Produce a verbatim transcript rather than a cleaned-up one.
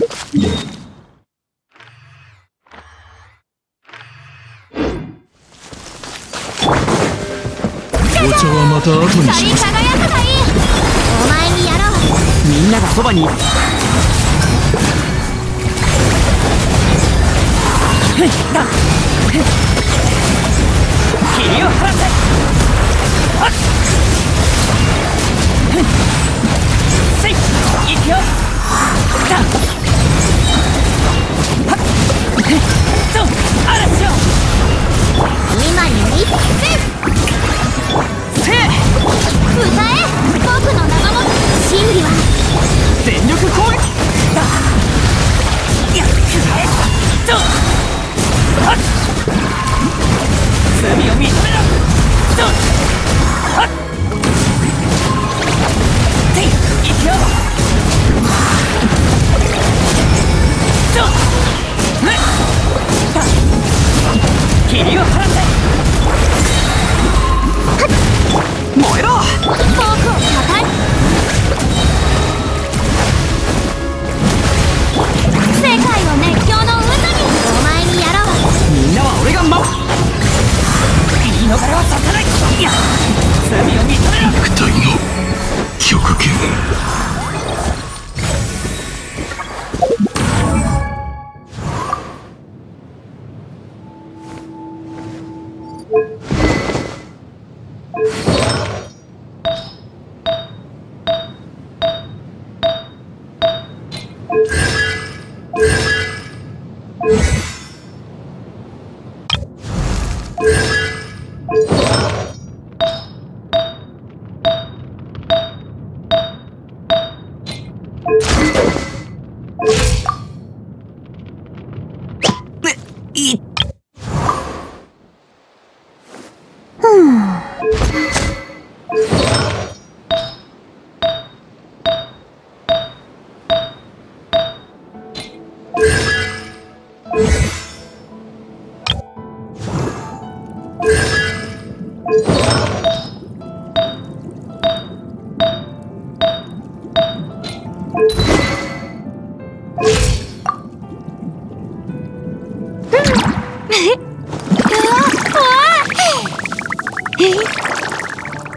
お茶はまた後にします。 光り輝くがいい。お前にやろう。 みんながそばにいる。霧を払って。せい、いくよ。嵐よ。 今に一つ。 せい、 歌え、僕の名も真理は全力攻撃だ。やっくらえとはっ、罪を認めろとはっ、てい、いくよとねっだ、霧を払って燃えろ。 僕をたたえ。世界を熱狂の渦に。お前にやろう。 みんなは俺が守る。言い逃れはさせない。いや、罪を認めろ。 肉体の極限。 いっ